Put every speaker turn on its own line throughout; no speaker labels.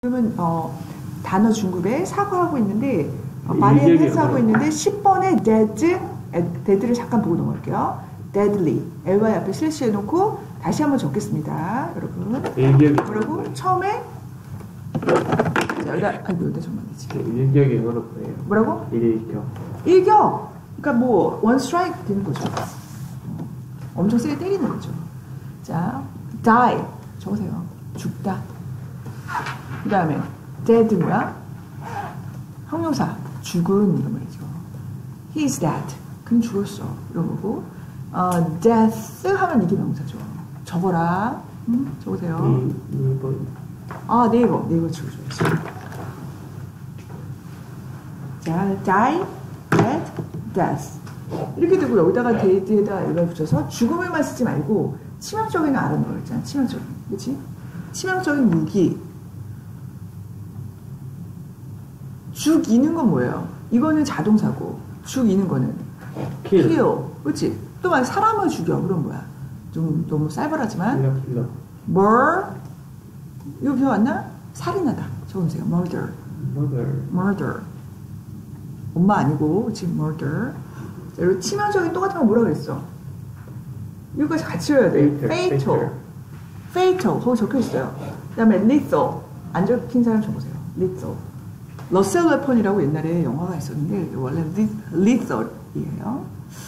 그러면 단어 중급에 사고하고 있는데 마리안 헬스하고 있는데 10번에 dead를 잠깐 보고 넘어갈게요. deadly ly 앞에 슬래시 해놓고 다시 한번 적겠습니다. 여러분 뭐라고? 처음에 자, 여기다 정말 되지.
일격이 영어로 뭐예요?
뭐라고?
일격.
그러니까 뭐 one strike 되는 거죠. 엄청 세게 때리는 거죠. 자, die 적으세요. 죽다. 그 다음에 dead 뭐야? 형용사 죽은 이런 말이죠. He's dead. 그는 죽었어. 이런 거고. death 하면 이게 명사죠. 적어라. 적으세요. 네이버 지워줘야지. 자, die, dead, death. 이렇게 되고 여기다가 dead에다 이걸 붙여서 죽음을만 쓰지 말고 치명적인 거 알아놓은 거 있잖아. 치명적인. 그치? 치명적인 무기. 죽이는 건 뭐예요? 이거는 자동사고 죽이는 거는 kill. 그치? 또 만약 사람을 죽여. 그럼 뭐야? 좀 너무 쌀벌하지만 murder. 이거 배워왔나? 살인하다. 적어주세요. murder. 엄마 아니고 지금 murder. 자, 그리고 치명적인 똑같은 거 뭐라 그랬어? 이거까지 같이 해야 돼. fatal. 거기 적혀있어요. 그 다음에 lethal. 안 적힌 사람 적으세요. lethal. 러셀 웨폰이라고 옛날에 영화가 있었는데 원래 lethal이에요.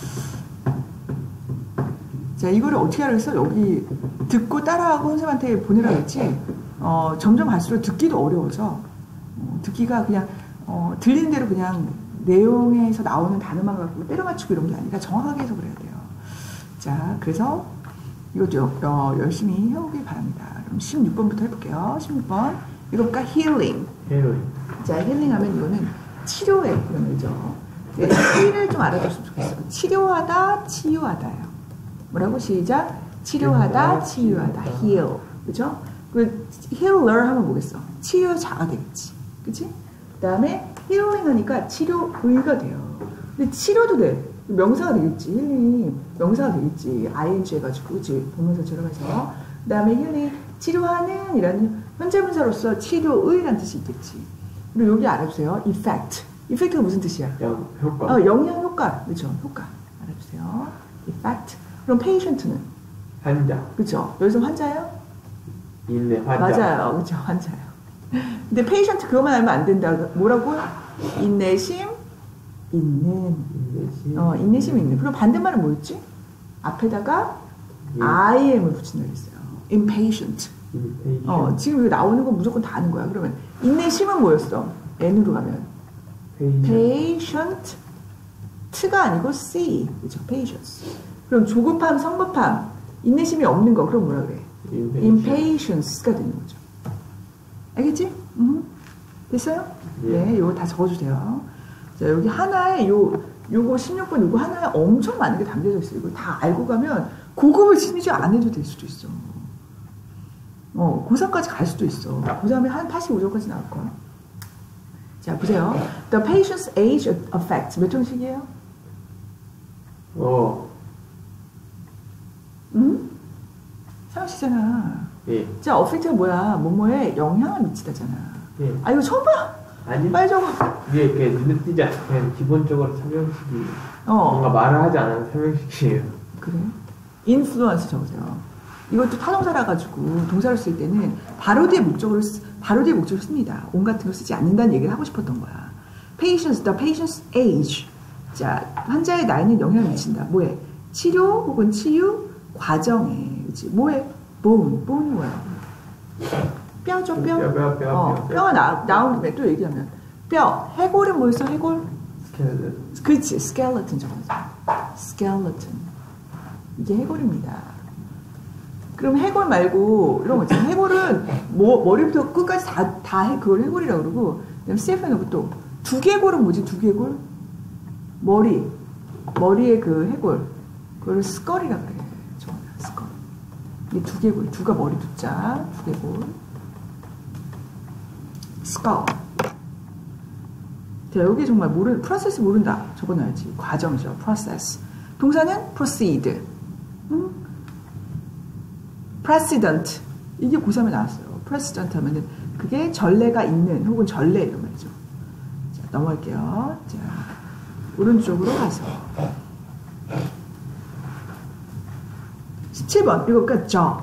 자, 이거를 어떻게 하라고 했어? 여기 듣고 따라하고 선생님한테 보내라고 했지. 점점 갈수록 듣기도 어려워서 듣기가 그냥 들리는 대로 그냥 내용에서 나오는 단어만 갖고 때려 맞추고 이런 게 아니라 정확하게 해서 그래야 돼요. 자, 그래서 이것도 열심히 해오길 바랍니다. 그럼 16번부터 해볼게요. 16번 이거니까 healing. 자, 힐링 하면 이거는 치료에 이런 거죠. 힐을 좀 알아줬으면 좋겠어요. 치료하다, 치유하다예요. 뭐라고? 시작. 치료하다, 치유하다. heal. 그죠? 그 healer 하면 뭐겠어? 치료자가 되겠지. 그치? 그 다음에 healing 하니까 치료의가 돼요. 근데 치료도 돼. 명사가 되겠지. 힐링이 명사가 되겠지. ing 해가지고. 그치? 동명사처럼 해서. 그 다음에 힐링, 치료하는 이라는 현재분사로서 치료의라는 뜻이 있겠지. 그리고 여기 알아주세요. effect. effect가 무슨 뜻이야?
효과.
영양 효과. 그렇죠? 효과. 알아주세요. effect. 그럼 patient는?
환자.
그렇죠? 여기서 환자예요?
환자.
맞아요. 그렇죠? 환자예요. 근데 patient 그것만 알면 안 된다. 뭐라고? 인내심 있는. 인내심 있는. 그럼 반대말은 뭐였지? 앞에다가 IM을 붙인다 그랬어요. impatient. 지금 여기 나오는 건 무조건 다 아는 거야. 그러면 인내심은 뭐였어? N으로 가면 patient. T가 아니고 C. 그렇죠? patience. 그럼 조급함, 성급함, 인내심이 없는 거. 그럼 뭐라 그래? impatience가 되는 거죠. 알겠지? 됐어요? 네, 이거 다 적어주세요. 자, 여기 하나에 요거 16번 요거 하나에 엄청 많은 게 담겨져 있어요. 이거 다 알고 가면 고급을 심지어 안 해도 될 수도 있어. 고3까지 갈 수도 있어. 고3에 한 85점까지 나올 거야. 자, 보세요. The patient's age affects. 몇 형식이에요? 상식이잖아.
예.
자, affect가 뭐야? 뭐뭐에 영향을 미치다잖아.
예.
아, 이거 처음 봐?
아니.
빨리 적어.
이게 이렇게 눈에 띄지 않게 그냥 기본적으로 설명식이 뭔가 말을 하지 않은 설명식이에요.
그래? influence 적으세요. 이것도 타동사라 가지고 동사를 쓸 때는 바로 뒤에 목적어를 씁니다. on 같은 걸 쓰지 않는다는 얘기를 하고 싶었던 거야. patients, the patient's age. 자, 환자의 나이는 영향을 미친다. 뭐에? 치료 혹은 치유 과정에. 그치? 뭐에? bone이 뭐야? 뼈죠, 뼈. 뼈가 나온 김에 또 얘기하면 뼈. 해골은 뭐였어? 해골? 그렇지. skeleton 적어서. skeleton. 이게 해골입니다. 그럼 해골 말고 이런 거 있잖아. 해골은 머리부터 끝까지 다 그걸 해골이라고 그러고, 그다음에 스테판하고 또 두개골은 뭐지? 두개골? 머리에 그 해골, 그걸 스컬이라 그래. 스컬. 이게 두개골. 두가 머리 두자. 두개골. 스컬. 자, 여기 정말 프로세스 모른다. 적어놔야지. 과정이죠. 프로세스. 동사는 proceed. precedent. 이게 고3에 나왔어요. precedent 하면은 그게 전례가 있는 혹은 전례 이런 말이죠. 자, 넘어갈게요. 자, 오른쪽으로 가서 17번 이거가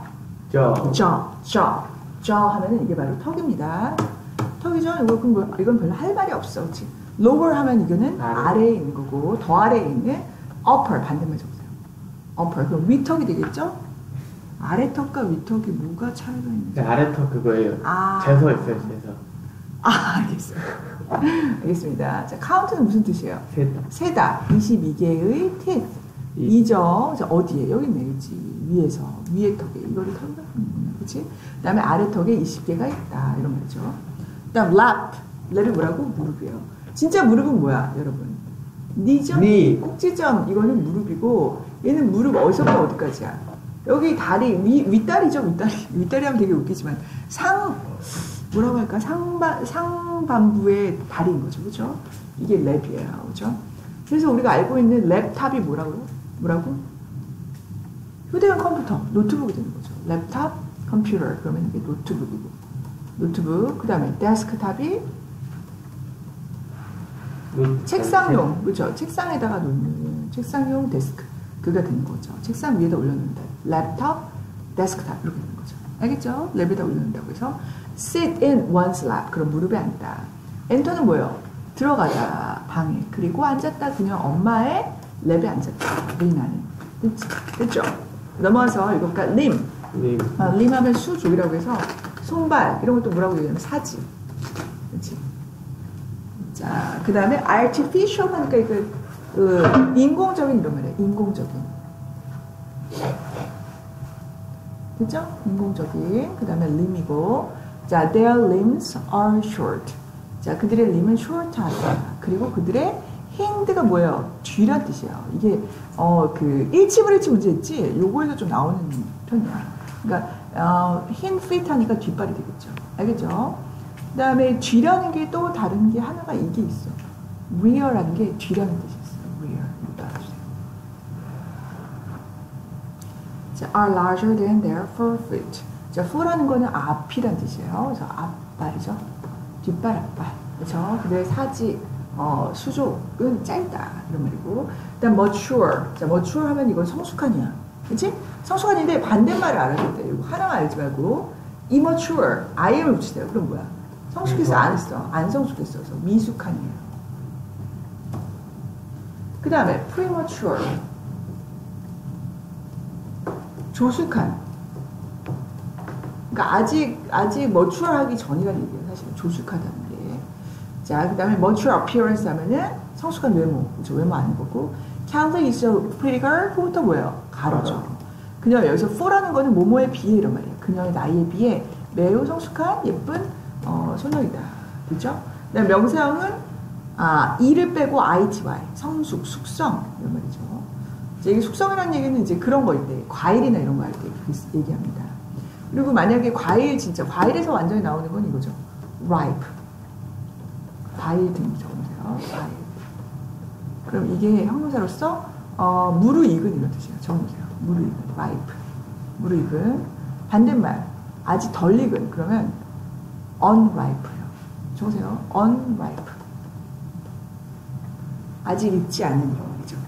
저 하면은 이게 바로 턱입니다. 턱이죠. 이건 별로 할 말이 없어. 그렇지? lower 하면 이거는 아래에 있는 거고 더 아래에 있는 upper 반대말 적으세요. upper 그럼 위턱이 되겠죠? 아래턱과 위턱이 뭐가 차이가 있는지.
네, 아래턱 그거예요. 재서 있어요. 재서.
알겠어요. 알겠습니다. 자, 카운트는 무슨 뜻이에요? 세다. 22개의 teeth. 이죠. 자, 어디에? 여기 내지. 위에서. 위에 턱에. 이거를 턱이라고 하는 거야. 그치? 그 다음에 아래 턱에 20개가 있다. 이런 말이죠. 그 다음 lap. 랩이 뭐라고? 무릎이에요. 진짜 무릎은 뭐야, 여러분? 니죠? 꼭지점. 이거는 무릎이고, 얘는 무릎 어디서부터 어디까지야? 여기 다리, 윗다리죠, 윗다리. 윗다리 하면 되게 웃기지만, 뭐라고 할까? 상반부의 다리인 거죠, 그죠? 이게 랩이에요, 그죠? 그래서 우리가 알고 있는 랩탑이 뭐라고? 휴대용 컴퓨터, 노트북이 되는 거죠. 랩탑, 컴퓨터. 그러면 이게 노트북이고. 노트북, 그 다음에 데스크탑이 책상용, 그렇죠? 책상에다가 놓는 책상용 데스크. 그가 되는 거죠. 책상 위에다 올려놓는다. 랩탑, 데스크탑 이렇게 되는 거죠. 알겠죠? 랩에다 올려놓는다고 해서 sit in one's lap. 그럼 무릎에 앉다. enter는 뭐예요? 들어가다, 방에. 그리고 앉았다. 그냥 엄마의 랩에 앉았다. 림하는. 됐죠? 넘어와서 이거가 림. 림 하면 수족이라고 해서 손발 이런 것도 뭐라고 얘기하면 사지. 그렇지? 자, 그 다음에 artificial 하니까 인공적인 이런 말이에요. 인공적인. 그죠? 인공적인. 그 다음에 lim이고. 자, their limbs are short. 자, 그들의 lim은 short하다. 그리고 그들의 hand가 뭐예요? 뒤란 뜻이에요. 이게, 일치불일치 문제였지? 요거에도 좀 나오는 편이야. 그러니까, hand feet 하니까 뒷발이 되겠죠. 알겠죠? 그 다음에 뒤라는 게 또 다른 게 하나가 이게 있어. rear라는 게 뒤라는 뜻이 있어요. rear. 이거 알아주세요. 자, are larger than their forefoot. 자, foot라는 거는 앞이란 뜻이에요. 그래서 앞발이죠. 뒷발, 앞발. 그렇죠? 그들의 사지, 수족은 짧다. 이런 말이고. 그 다음 mature. 자, mature 하면 이건 성숙한이야. 그치? 성숙한인데 반대말을 알아야 돼. 이거 하나만 알지 말고 immature. im을 붙이세요. 그럼 뭐야? 성숙했어? 안 했어? 안 성숙했어. 그래서 미숙한이에요. 그 다음에 premature. 조숙한. 그러니까 아직 mature 하기 전이라는 얘기예요. 사실 조숙하다는 게. 자, 그 다음에 mature appearance 하면은 성숙한 외모. 그렇죠? 외모 아는 거고. Kelly is a pretty girl. 그것도 뭐예요? 가로죠. 그녀 여기서 for라는 거는 뭐뭐에 비해 이런 말이에요. 그녀의 나이에 비해 매우 성숙한 예쁜 소녀이다. 그죠? 그다음 명사형은 이를 빼고 ity, 성숙, 숙성 이런 말이죠. 이제 이게 숙성이라는 얘기는 이제 그런 거일 때, 과일이나 이런 거 할 때 얘기합니다. 그리고 만약에 과일에서 완전히 나오는 건 이거죠. ripe. 과일 등 적으세요. 과일. 그럼 이게 형용사로서 무르익은 이런 뜻이에요. 적으세요. 무르익은, ripe. 무르익은. 반대말, 아직 덜 익은. 그러면 unripe예요. 적으세요. unripe. 아직 익지 않은 이런 말이죠.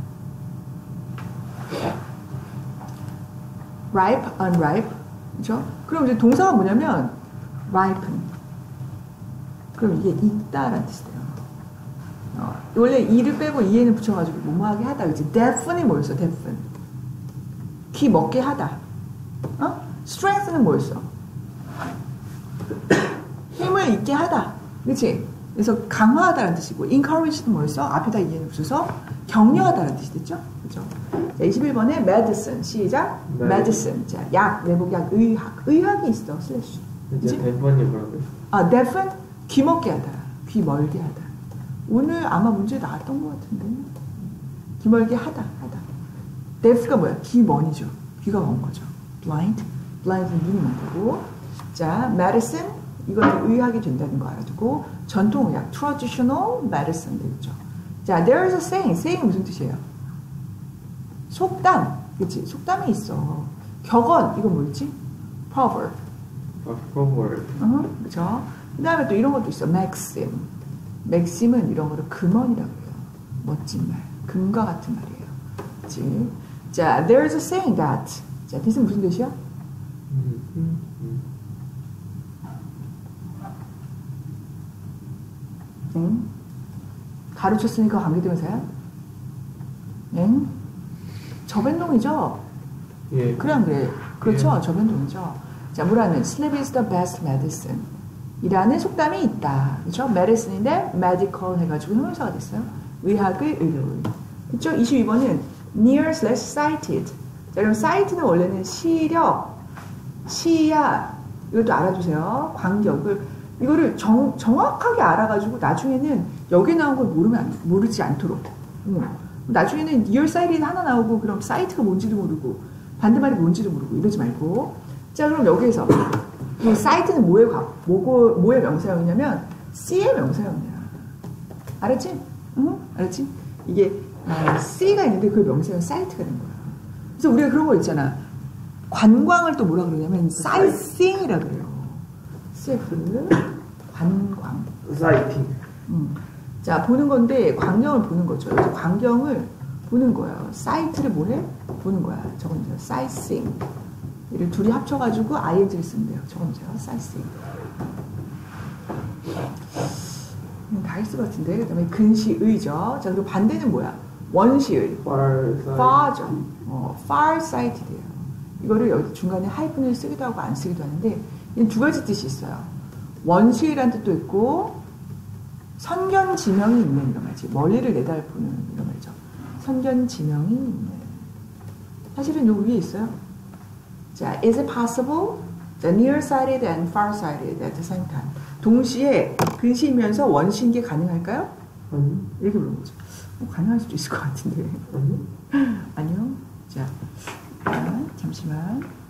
ripe, unripe. 그렇죠? 그럼 이제 동사가 뭐냐면 ripen. 그럼 이게 익다라는 뜻이 돼요. 원래 이를 빼고 이에는 붙여가지고 뭐뭐하게 하다. 그치? deafen이 뭐였어? deafen. 귀 먹게 하다. strength는 뭐였어? 힘을 있게 하다. 그치? 그래서 강화하다라는 뜻이고 encourage는 뭐였어? 앞에다 이에는 붙여서 격려하다라는 뜻이 됐죠? 그죠? 자, 21번에 medicine. 시작. medicine. 자, 약, 내복약, 의학. 의학이 있어. 슬래시.
이제 대본이 뭐라고요?
deafen. 귀 먹게 하다. 귀 멀게 하다. 오늘 아마 문제 나왔던 것 같은데. 귀 멀게 하다. deaf가 뭐야? 귀 먼이죠. 귀가 먼 거죠. blind. blind은 눈이 많다고. 자, medicine. 이거는 의학이 된다는 거 알아두고. 전통의학. traditional medicine 되겠죠. 자, there is a saying. saying 무슨 뜻이에요? 속담. 그치? 속담이 있어. 격언. 이건 뭐였지? proverb.
forward.
그죠? 그 다음에 또 이런 것도 있어. maxim. maxim은 이런 거를 금언이라고 해요. 멋진 말. 금과 같은 말이에요. 그치? 자, there's a saying that. 자, 뜻은 무슨 뜻이야? 응? 가르쳤으니까 관계대명사야? 응? 접연동이죠?
예.
그래 안 그래? 그렇죠?
예.
접연동이죠. 자, 뭐라는? Sleep is the best medicine. 이라는 속담이 있다. 그렇죠? medicine인데 medical 해가지고 형용사가 됐어요. 의학의 의료의. 그렇죠? 22번은 near/sighted. 자, 그럼 sight는 원래는 시력, 시야, 이것도 알아주세요. 간격을. 이거를 정확하게 알아가지고 나중에는 여기 나온 걸 모르지 않도록. 나중에는 nearsighted 하나 나오고 그럼 sight가 뭔지도 모르고 반대말이 뭔지도 모르고 이러지 말고. 자, 그럼 여기에서 이 sight는 뭐의 명사형이냐면 C의 명사형이야. 알았지? 응? 알았지? 이게 C가 있는데 그 명사형 sight가 된 거야. 그래서 우리가 그런 거 있잖아. 관광을 또 뭐라 그러냐면 sightseeing이라 그래요. CF 관광.
sighting.
자, 보는 건데 광경을 보는 거죠. 그래서 광경을 보는 거예요. 사이트를 뭐해? 보는 거야. 적어보세요. sightseeing. 이를 둘이 합쳐가지고 ing를 쓰면 돼요. 적어보세요. sightseeing. 다 했을 것 같은데. 그 다음에 근시의죠. 자, 그리고 반대는 뭐야? 원시의. far죠. farsighted예요. 이거를 여기 중간에 하이픈을 쓰기도 하고 안 쓰기도 하는데 이는 두 가지 뜻이 있어요. 원시의라는 뜻도 있고 선견지명이 있는 이런 말이지. 멀리를 내다보는 이런 말이죠. 선견지명이 있는. 사실은 요 위에 있어요. 자, is it possible? 자, nearsighted and farsighted at the same time. 동시에 근시이면서 원시인 게 가능할까요? 이렇게 물어본 거죠. 가능할 수도 있을 것 같은데. 아니요. 자, 잠시만.